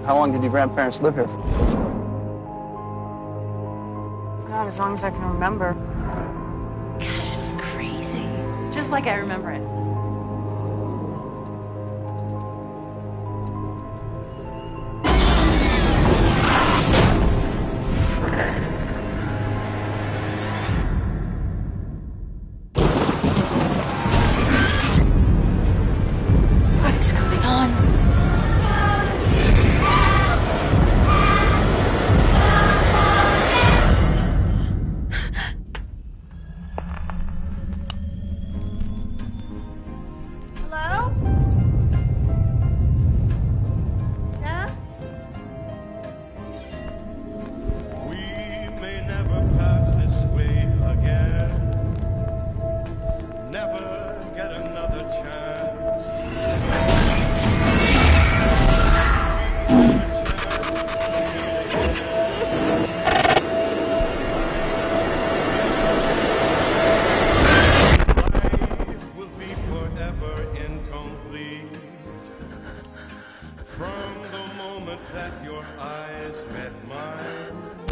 How long did your grandparents live here? God, as long as I can remember. Gosh, it's crazy. It's just like I remember it. What is going on? Hello? Yeah? We may never pass this way again. Never get another chance. Life will be forever incomplete. From the moment that your eyes met mine,